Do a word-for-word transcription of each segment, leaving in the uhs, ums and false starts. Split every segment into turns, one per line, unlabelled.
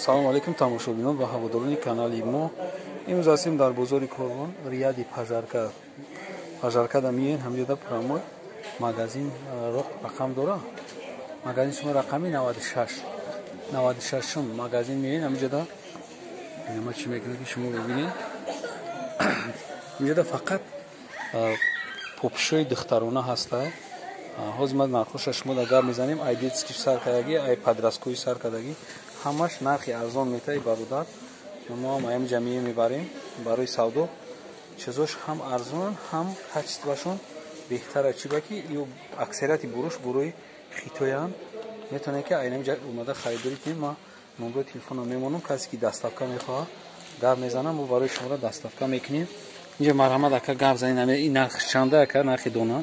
салому алейкум тамошобинон ва ҳаводорони канали мо. имрӯз ҳастем дар бозори Корвон, Рияди Пажарка. Пажаркада миёем ҳамҷода прамой магазин рақам дора. Магазин шумо рақами навад и шаш. навад и шашум магазин миёем ҳамҷода. Нема чӣ мекунед ки шумо бибинед. ҳамҷода фақат попшои духтарона ҳастае. ҳозир ма нархоша шумо да гап мезанем. Ай детски сар кардагӣ, ай подросткои сар кардагӣ. ҳамаш нархи арзон метаи бародар. мо ҳам ҳамҷа мебарем барои савдо. чизош ҳам арзон, ҳам качествашон беҳтара. Чӣ ба ки ё аксарияти буруш бурои хитоян. метавонед ки айнамҷа омада харидорӣ кунед. ма номбари телефонам мемонам. касе ки даставка мехоҳад гап мезанам, мо барои шуморо даставка мекунем. инҷа марҳамат ака гап занед. ин нарх чанда ака нархи дона?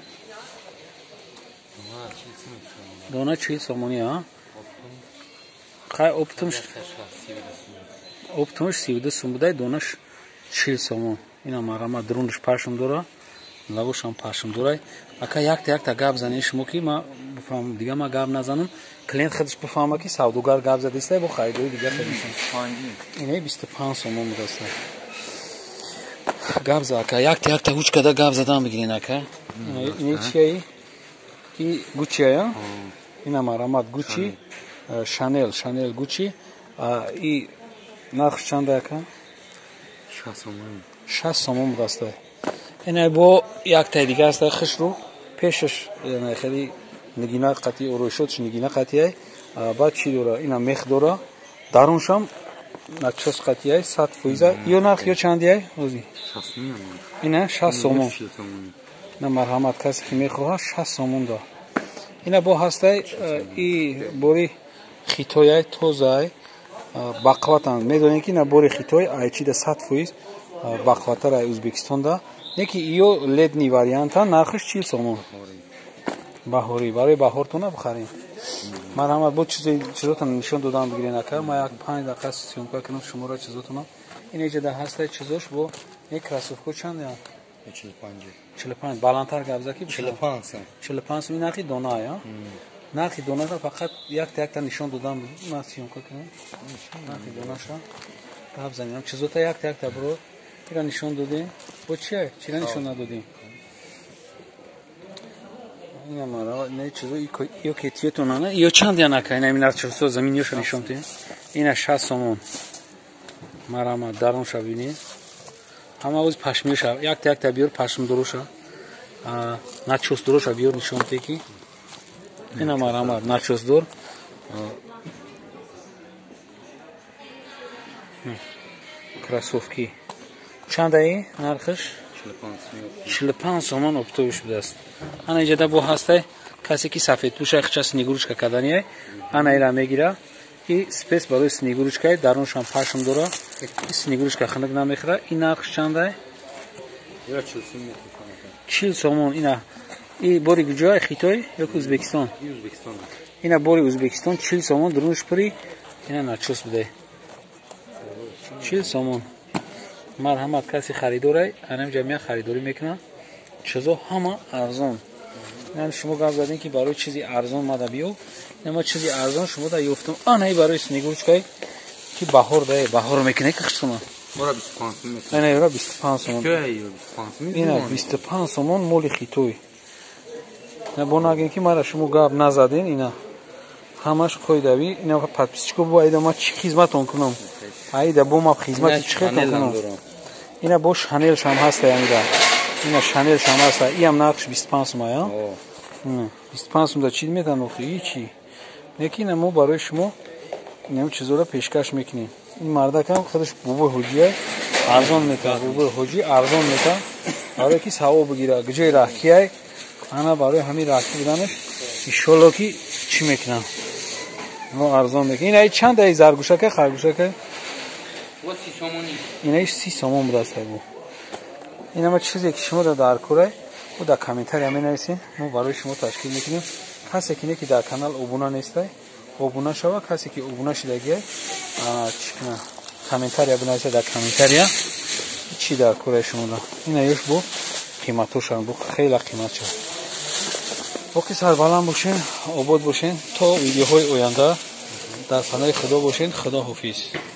дона чил сомонӣ а? Хай оптумш оптумш сиву ду сум будай, донаш чил сомон. Ина марҳамат друнш пашм дора. Лавошам пашм дорай. Ака якта якта гап занед шумо ки ма бифаҳмам. Дига ма гап назанам. Клиент худш бифаҳма ки савдогар гап задистай бо харидори дига худшон. Ина бисту панҷ сомон будастай. Гап за ака якта якта уч када гап задан бигирин ака. Ина чияи? Ки гучия? Ина марҳамат гучи Шанел, Шанел гучи. И нархш чанда ака? шаш сомон будастай. Ина бо яктай дига астай хишру пешаш хели нигина қати ороишотш нигина қатияй. Баъд чӣ дора? Ина мех дора. Даруншам начос қатияй сад фоиза. Ё нарх ё чандияй? Ҳозир ина шаш сомон. Ина марҳамат касе ки мехоҳад шаш сомон да. Ина бо ҳастай и бори хитояй тозай бақватан. Медонед ки ина бори хитой айчида сад фоиз бақватар ай Ӯзбекистонда. Не ки ё ледни варианта нархш чил сомон. Баҳорӣ барои баҳортона бихарем. Марҳамат бо чизотон нишон додам бигирен ака. Ма як панҷ дақиқа сёмка кунам шуморо чизотона. Ин эҷада ҳастай чизош бо не красовко чанд я? чил панҷ баландтар гап заки чил панҷ сум нархи дона я? Нархи донаша фақат якта якта нишон додам. Ма сёмка кунам. Нархи донаша гап занем. Чизота якта якта бро ира нишон додем. Бо чия? Чира нишон надодем? Ина мара не чизо ё кетиетона не? Ё чанд я нака? Ина минар чизо замин ёша нишон те. Ина шаш сомон. Марама дарон шавини. Ҳама оз пашмиша. Якта якта биёр пашм дороша. А начос дороша биёр нишон те ки. Ина марама начос дор. Красовки. Чандаи нархш? чил панҷ сомон оптовиш будаст. Ана иҷада бо ҳастай касе ки сафедпӯша хича снегуручка каданияй. Ана ира мегира. И спец барои снегуручкай даруншам пашм дора. И снегуручка хинак намехира. И нархш чандай? чил сомон. Ина и бори гуҷои хитой ё ки Ӯзбекистон? Ина бори Ӯзбекистон чил сомон друнш пури. Ина начос будай. чил сомон. марҳамат каси харидорай анам ҷамия харидорӣ мекунам. Чизо ҳама арзон. Нам шумо гап задем ки барои чизи арзон мада биё. Нема чизи арзон шумо да ёфтам. Ана и барои снегуручкай ки баҳор да баҳор мекунад ки хишма.
Ора бисту панҷ сомон.
Ана ира бисту панҷ сомон. Ина бисту панҷ сомон моли хитой. На бо нагем ки мара шумо гап назаден ина. Ҳамаш қоидави ина подписчико бо айда ма чи хизматон кунам. Айда бо ма хизмати чи хизматон кунам. Ина бо Шанел шам ҳаста ямира. Ина Шанел шам ҳаста. Иам нархш бисту панҷ сум ая? О. бисту панҷ сум да чӣ метан охи чи? Лекин мо барои шумо нем чизора пешкаш мекунем. Ин мардакам худаш бубои ҳоҷия арзон мета. Бубои ҳоҷи арзон мета. Барои ки савоб бигира. Гҷои раҳкияй ана барои ҳамин раҳки буданаш иншолло ки чӣ мекунам. Мо арзон мекунем. Ина чанд ай заргушака харгушака? Ина си сомон будастай бу. Ина ма чизе ки шумо да дар курай бу да комментария менависен. Мо барои шумо ташкил мекунем. Касе ки не ки дар канал обуна нестай обуна шава. Касе ки обуна шидагиай чӣ куна комментария бинависа дар комментария чӣ дар курай шумо да. Ина ёш бу қиматошан бу хела қимат шад. Боки сарбаланд бошен, обод бошен то видеоҳои оянда. در پناه خدا باشین. خدا حافظ.